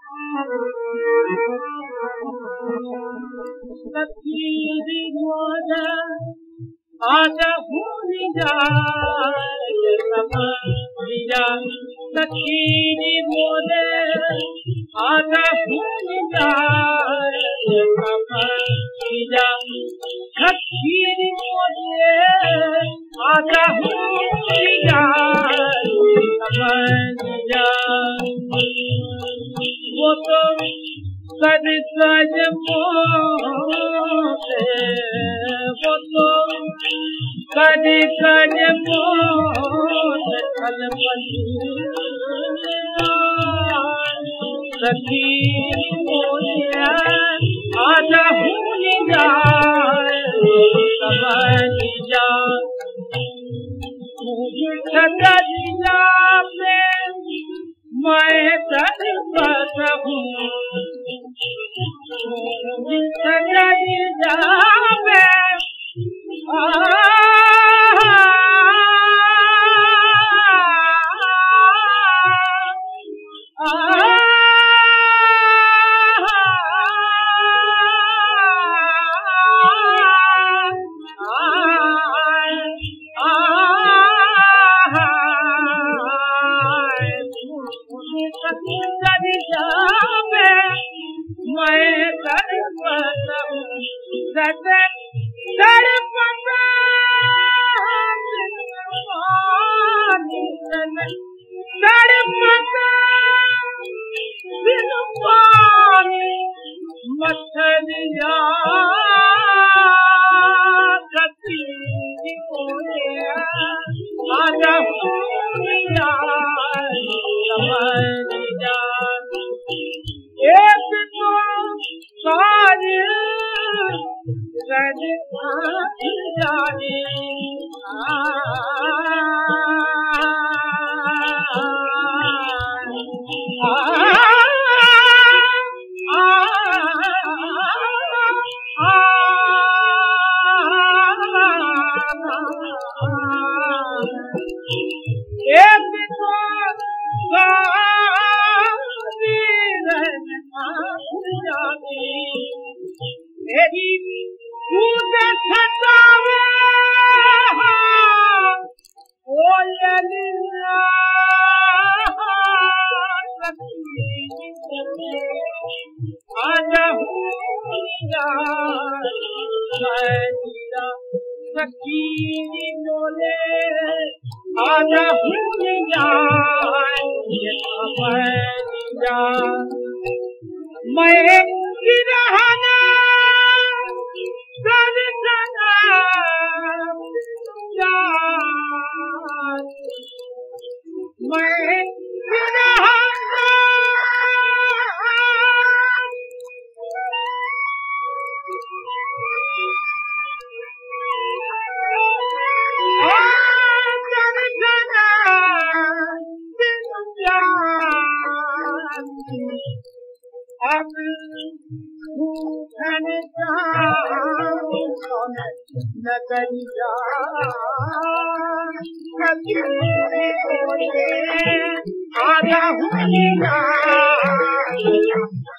सखी मोर आजा भूल जाए समझिया सखी मोर आजा भूल जाए समझिया सखी मोर आजा भूल जाए समझिया वो तो कर सज मोते वो तो कर सज मोते कलपति सखी मोया आजा भूल जाए समझ जा मुझे सजा पे मैं तड़पत हूँ सजा जावे मैं तड़पत हूँ मथरिया आजा एक तो सारे जाने एक तो मेरी पूजा सतावे ओ ललिया आजा सखी बोले आजा मैं गिरहना कर सना मैं गिरहना अब भूखन नगरिया आधा